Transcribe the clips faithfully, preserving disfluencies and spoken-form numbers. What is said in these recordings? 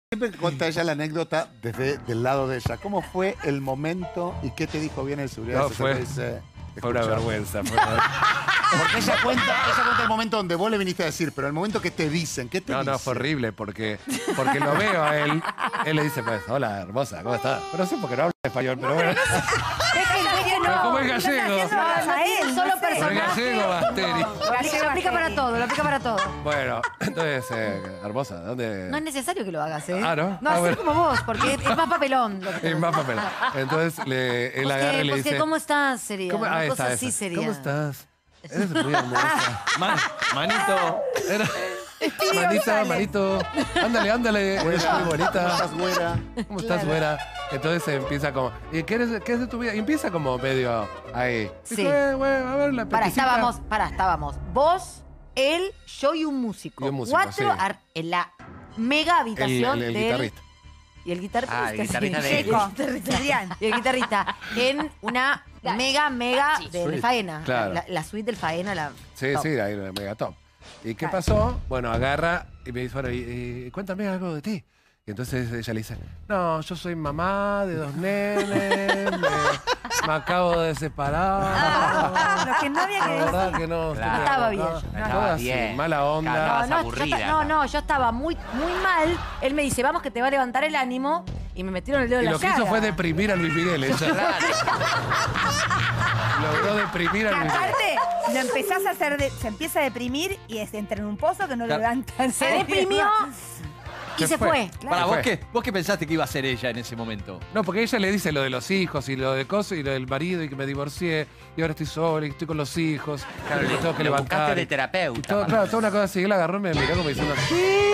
Siempre que cuenta ella la anécdota desde del lado de ella, ¿cómo fue el momento y qué te dijo bien el seguridad? No, fue, dice, fue una vergüenza. Fue una... Porque ella cuenta, ella cuenta el momento donde vos le viniste a decir, pero el momento que te dicen, ¿qué te No, dicen? no, fue horrible porque, porque lo veo a él. Él le dice, pues, hola, hermosa, ¿cómo estás? Pero no sé porque no habla español, pero bueno. Pero como es gallego. Solo Pero es gallego, Basteri. Lo aplica para todo, lo aplica para todo. Bueno, entonces, eh, hermosa, ¿dónde...? No es necesario que lo hagas, ¿eh? Ah, ¿no? No, Ah, así bueno. como vos, porque es más papelón. Lo que Es más papel. Entonces, le, él agarra y le Porque, dice... ¿cómo estás? Sería. ¿Cómo? Una Ah, cosa esa, así esa. sería. ¿Cómo estás? Eres muy hermosa. Man, manito. Era... Manita, manito. Ándale, ándale. Eres muy bonita. ¿Cómo estás, güera? ¿Cómo estás, güera? Entonces empieza como... ¿Y qué, eres, qué es de tu vida? Y empieza como medio ahí. Sí. Dijo, eh, güey, a ver la Pará, peticita. estábamos, pará, estábamos. Vos, él, yo y un músico. Y un músico, Cuatro sí. ar- en la mega El, habitación el, el del- guitarrista. Y el guitarrista. Ah, el guitarrista sí. de él. Y el guitarrista. Y el guitarrista. En una mega, mega de, de faena. Claro. La, la suite del faena. La, Sí, top. sí, ahí en el megatop. ¿Y qué Claro. pasó? Bueno, agarra y me dice, bueno, y, y cuéntame algo de ti. Y entonces ella le dice, no, yo soy mamá de dos nenes, me, me acabo de separar. Lo que no había La que verdad decir. que no. Claro. estoy Estaba acá. bien. No Todo estaba así, bien. mala onda. Claro. No, Estabas no, yo, aburrida, ta- no, acá. no, yo estaba muy, muy mal. Él me dice, vamos que te va a levantar el ánimo. Y me metieron el dedo Y en la lo que llaga. hizo fue deprimir a Luis Miguel. Ella. Logró deprimir a Luis Miguel. Aparte, lo empezás a hacer, de- se empieza a deprimir y es entra en un pozo que no lo Claro. levantan. Se deprimió y Se se fue. fue. Para, Se ¿vos fue. qué, ¿vos qué pensaste que iba a hacer ella en ese momento? No, porque ella le dice lo de los hijos y lo de cosas y lo del marido y que me divorcié y ahora estoy sola y estoy con los hijos. Claro, y me le- tengo que lo levantar. buscaste de y- terapeuta, y todo, más claro, o toda una cosa así. Él agarró y me miró como diciendo, ¿qué?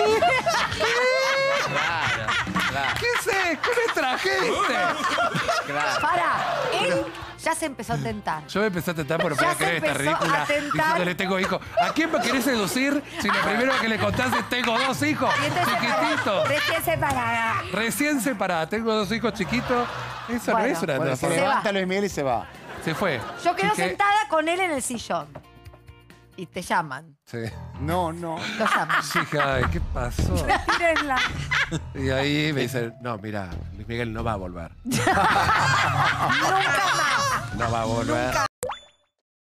Claro, claro, ¿Qué sé? ¿Qué me trajiste? claro. Para, él ya se empezó a tentar. Yo me empecé a tentar por no Ya podía se creer esta empezó ridícula a tentar. diciéndole tengo hijos. ¿A quién me querés seducir si lo primero que le contás es tengo dos hijos Y entonces, chiquititos? Recién separada. Recién separada, tengo dos hijos chiquitos. Eso Bueno. no es una Bueno, se cosa. levanta va. Luis Miguel y se va. Se fue. Yo quedo Así que- sentada con él en el sillón. Y te llaman. Sí. No, no. Lo llaman. Sí, dije, ay, ¿qué pasó? Tírenla. Y ahí me dicen, no, mira, Luis Miguel no va a volver. Nunca más. No va a volver. Nunca